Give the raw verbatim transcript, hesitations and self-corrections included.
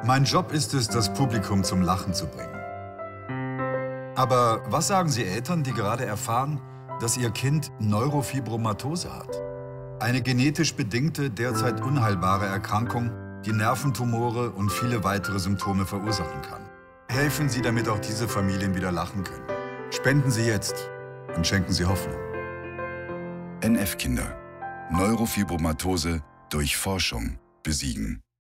Mein Job ist es, das Publikum zum Lachen zu bringen. Aber was sagen Sie Eltern, die gerade erfahren, dass ihr Kind Neurofibromatose hat? Eine genetisch bedingte, derzeit unheilbare Erkrankung, die Nerventumore und viele weitere Symptome verursachen kann. Helfen Sie, damit auch diese Familien wieder lachen können. Spenden Sie jetzt und schenken Sie Hoffnung. N F Kinder. Neurofibromatose durch Forschung besiegen.